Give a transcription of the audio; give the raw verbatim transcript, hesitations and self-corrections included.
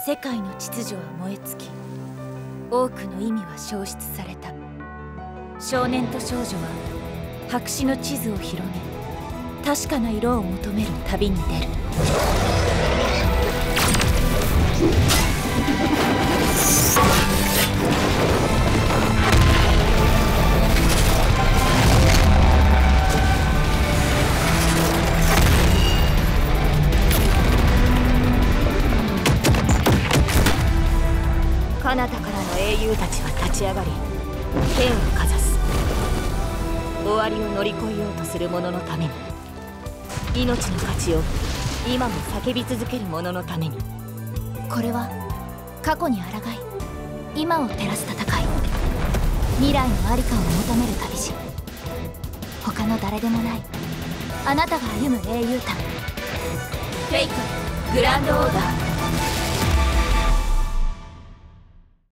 世界の秩序は燃え尽き、多くの意味は消失された。少年と少女は白紙の地図を広げ、確かな色を求める旅に出る。彼方からの英雄たちは立ち上がり、剣をかざす。終わりを乗り越えようとする者のために、命の価値を今も叫び続ける者のために。これは過去に抗い、今を照らす戦い、未来の在りかを求める旅路。他の誰でもないあなたが歩む英雄譚。フェイトグランドオーダー。